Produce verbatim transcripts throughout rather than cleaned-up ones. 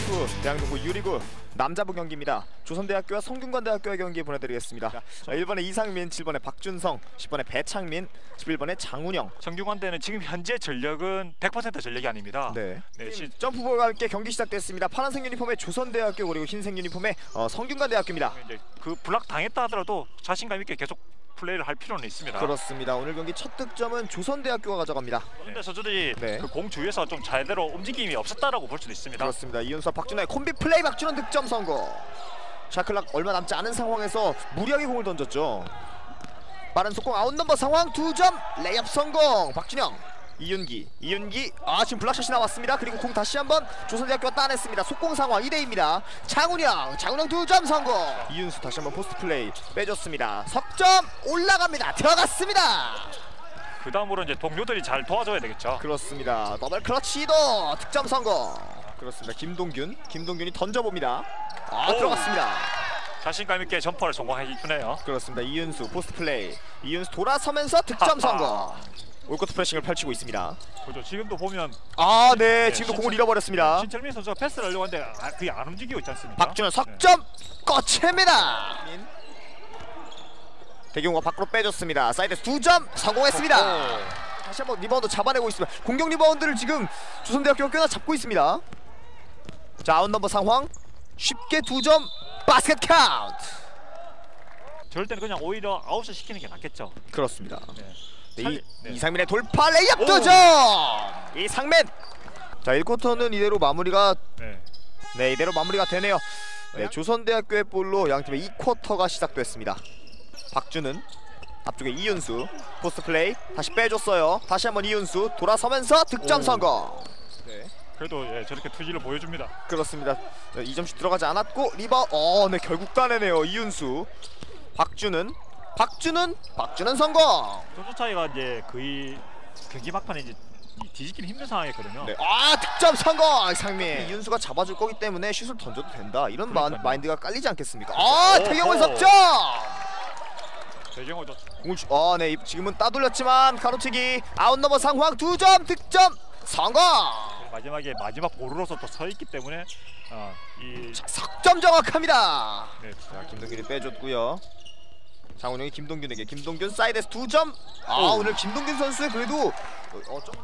프로농구 대학농구 유리구 남자부 경기입니다. 조선대학교와 성균관대학교의 경기 보내드리겠습니다. 자, 일 번에 이상민, 칠 번에 박준성, 십 번에 배창민, 십일 번에 장운영. 성균관대는 지금 현재 전력은 백 퍼센트 전력이 아닙니다. 네. 네, 시... 점프볼과 함께 경기 시작됐습니다. 파란색 유니폼의 조선대학교 그리고 흰색 유니폼의 어, 성균관대학교입니다. 이제 그 블락 당했다 하더라도 자신감 있게 계속 플레이를 할 필요는 있습니다. 그렇습니다. 오늘 경기 첫 득점은 조선대학교가 가져갑니다. 그런데 선수들이 네. 그 공 주위에서 좀 제대로 움직임이 없었다라고 볼 수도 있습니다. 그렇습니다. 이윤수와 박준호의 콤비 플레이, 박준호 득점 성공. 샤클락 얼마 남지 않은 상황에서 무리하게 공을 던졌죠. 빠른 속공 아웃 넘버 상황, 두 점 레이업 성공. 박준영, 이윤기, 이윤기 아 지금 블락샷이 나왔습니다. 그리고 공 다시 한번 조선대학교가 따냈습니다. 속공 상황 이 대 이입니다. 장운영, 장운영 두 점 성공. 이윤수 다시 한번 포스트 플레이 빼줬습니다. 석점 올라갑니다. 들어갔습니다. 그 다음으로 이제 동료들이 잘 도와줘야 되겠죠. 그렇습니다. 더블 클러치 시도 득점 성공. 그렇습니다. 김동균, 김동균이 던져봅니다. 아 오. 들어갔습니다. 자신감 있게 점퍼를 성공해주네요. 그렇습니다. 이윤수 포스트 플레이, 이윤수 돌아서면서 득점 성공. 올코트 프레싱을 펼치고 있습니다. 그렇죠. 지금도 보면 아, 네, 네, 지금도 신철, 공을 잃어버렸습니다. 신철민 선수가 패스를 하려고 하는데 아, 그게 안 움직이고 있지 않습니까? 박준호 석점 꺼챕니다. 대경우가 밖으로 빼줬습니다. 사이드에서 두 점 성공했습니다. 오. 다시 한번 리바운드 잡아내고 있습니다. 공격 리바운드를 지금 조선대학교가 꽤나 잡고 있습니다. 자, 아웃 넘버 상황 쉽게 두 점 바스켓 카운트. 저럴 때는 그냥 오히려 아웃을 시키는 게 낫겠죠. 그렇습니다. 네. 네, 살, 이, 네. 이상민의 돌파 레이업 두 점. 이상민. 자, 일 쿼터는 이대로 마무리가 네. 네 이대로 마무리가 되네요. 네, 조선대학교의 볼로 양팀의 이 쿼터가 시작됐습니다. 박준은 앞쪽에 이윤수 포스트 플레이 다시 빼줬어요. 다시 한번 이윤수 돌아서면서 득점 오. 성공. 네. 그래도 예, 저렇게 투지를 보여줍니다. 그렇습니다. 네, 이 점씩 들어가지 않았고 리바 어, 네 결국 따내네요. 이윤수. 박준은 박준은 박준은 성공. 점수 차이가 이제 거의 경기 막판에 이제 뒤집기는 힘든 상황이었거든요. 네. 아 득점 성공. 이상민. 이윤수가 잡아줄 거기 때문에 슛을 던져도 된다. 이런 마, 마인드가 깔리지 않겠습니까? 아 태경원 석점. 대경호도 공을 주... 아, 네 지금은 따돌렸지만 가로채기 아웃 넘버 상황 두 점 득점 성공. 마지막에 마지막 볼으로서 또 서 있기 때문에 어, 이 석점 정확합니다. 네, 자, 김동균이 빼줬고요. 장훈영이 김동균에게 김동균 사이드에서 두 점. 아 오. 오늘 김동균 선수의 그래도 어, 좀...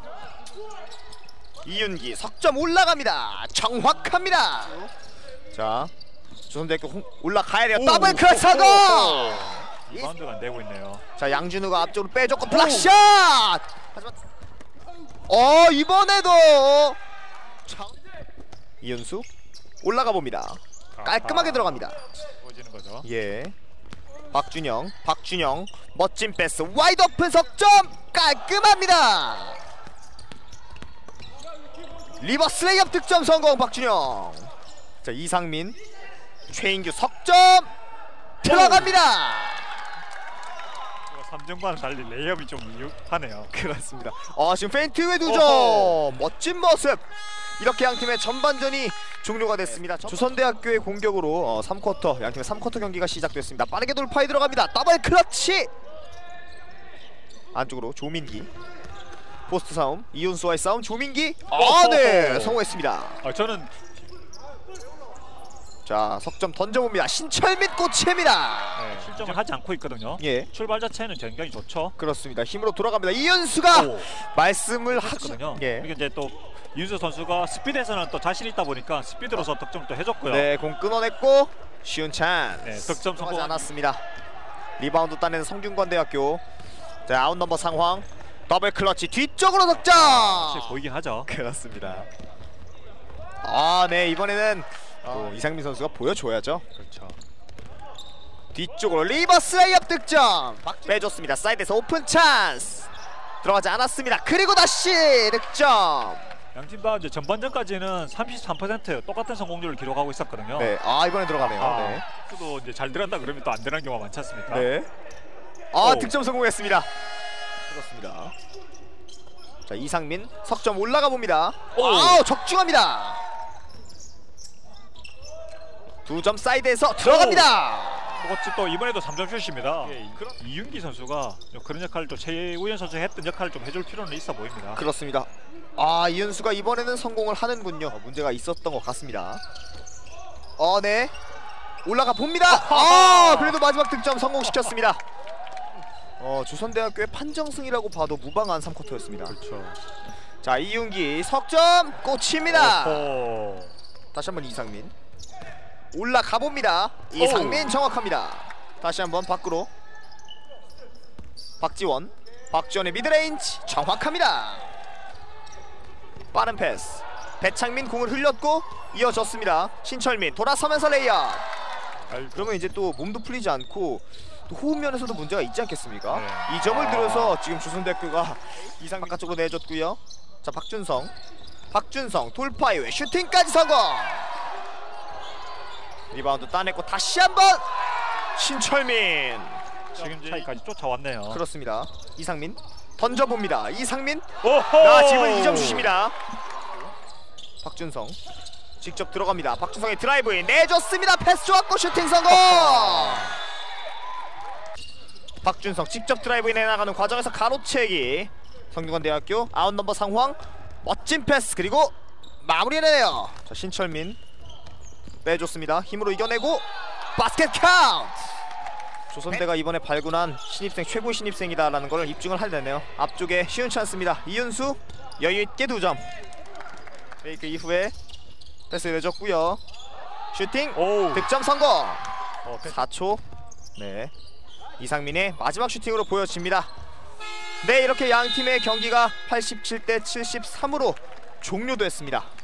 이윤기 석점 올라갑니다. 정확합니다. 자 조선대학교 홍... 올라가야 돼요. 더블 클 성공. 리바운드가 안 되고 있네요. 자 양준우가 앞쪽으로 빼줬고 블락샷. 하지만 어 이번에도 장... 이윤수 올라가 봅니다. 깔끔하게 들어갑니다. 보여지는 거죠. 예. 박준영, 박준영 멋진 패스 와이드 오픈 석점 깔끔합니다. 리버스 레이업 득점 성공 박준영. 자 이상민, 최인규 석점 들어갑니다. 삼 점과는 달리 레이업이 좀 유하네요. 그렇습니다. 아 지금 페인트의 두 점 멋진 모습. 이렇게 양팀의 전반전이 종료가 됐습니다. 조선대학교의 공격으로 어, 삼 쿼터 양팀의 삼 쿼터 경기가 시작됐습니다. 빠르게 돌파에 들어갑니다. 더블 클러치. 안쪽으로 조민기 포스트 싸움 이윤수와의 싸움 조민기 아네 성공했습니다. 아, 저는 자 석점 던져봅니다. 신철민 꼬치입니다. 네, 실점을 하지 않고 있거든요. 예 출발 자체는 굉장히 좋죠. 그렇습니다. 힘으로 돌아갑니다. 이윤수가 오. 말씀을 하거든요. 하거든요. 예. 이게 이제 또 이윤수 선수가 스피드에서는 또 자신 있다 보니까 스피드로서 득점 또 해줬고요. 네, 공 끊어냈고 쉬운 찬스. 네, 득점 성공. 하지 않았습니다. 리바운드 따내는 성균관대학교. 자, 아웃 넘버 상황. 더블 클러치 뒤쪽으로 득점. 확실히 보이긴 하죠. 그렇습니다. 아, 네, 이번에는 또 이상민 선수가 보여줘야죠. 그렇죠. 뒤쪽으로 리버스 레이업 득점. 빼줬습니다. 사이드에서 오픈 찬스. 들어가지 않았습니다. 그리고 다시 득점. 양팀 다 이제 전반전까지는 삼십삼 퍼센트 똑같은 성공률을 기록하고 있었거든요. 네, 아 이번에 들어가네요. 아, 네. 또 이제 잘 들어간다 그러면 또 안 되는 경우가 많지 않습니까? 네. 아 오. 득점 성공했습니다. 그렇습니다. 자 이상민 석점 올라가 봅니다. 아 적중합니다. 두 점 사이드에서 들어갑니다. 뭐지 또 이번에도 삼 점 슛입니다. 예, 그런- 이윤기 선수가 좀 그런 역할을 또 최우현 선수가 했던 역할을 좀 해줄 필요는 있어 보입니다. 그렇습니다. 아, 이윤수가 이번에는 성공을 하는군요. 어, 문제가 있었던 것 같습니다. 어, 네. 올라가 봅니다. 아, 그래도 마지막 득점 성공시켰습니다. 어, 조선대학교의 판정승이라고 봐도 무방한 삼 쿼터였습니다. 그렇죠. 자, 이윤기 석점 꽂힙니다. 오호. 다시 한번 이상민. 올라가 봅니다. 이상민 정확합니다. 다시 한번 밖으로. 박지원. 박지원의 미드레인지 정확합니다. 빠른 패스. 배창민 공을 흘렸고 이어졌습니다. 신철민 돌아서면서 레이업. 그러면 이제 또 몸도 풀리지 않고 또 호흡 면에서도 문제가 있지 않겠습니까? 네. 이 점을 아. 들어서 지금 조선대학교가 이상 바깥쪽으로 내줬고요. 자, 박준성. 박준성 돌파 이후에 슈팅까지 성공. 리바운드 따냈고 다시 한번 신철민. 지금 차이까지 쫓아왔네요. 그렇습니다. 이상민 던져봅니다. 이상민. 오호. 나 지금 이 점 슛입니다. 박준성 직접 들어갑니다. 박준성의 드라이브인 내줬습니다. 패스 좋았고 슈팅 성공. 박준성 직접 드라이브인 해나가는 과정에서 가로채기. 성균관대학교 아웃 넘버 상황 멋진 패스 그리고 마무리해내네요. 자, 신철민 빼줬습니다. 힘으로 이겨내고 바스켓 카운트. 조선대가 이번에 발굴한 신입생 최고 신입생이다라는 걸 입증을 하려네요. 앞쪽에 쉬운 찬스입니다. 이윤수 여유있게 두 점. 페이크 이후에 패스 내줬고요. 슈팅 오. 득점 성공. 어, 패스. 사 초. 네, 이상민의 마지막 슈팅으로 보여집니다. 네, 이렇게 양 팀의 경기가 팔십칠 대 칠십삼으로 종료됐습니다.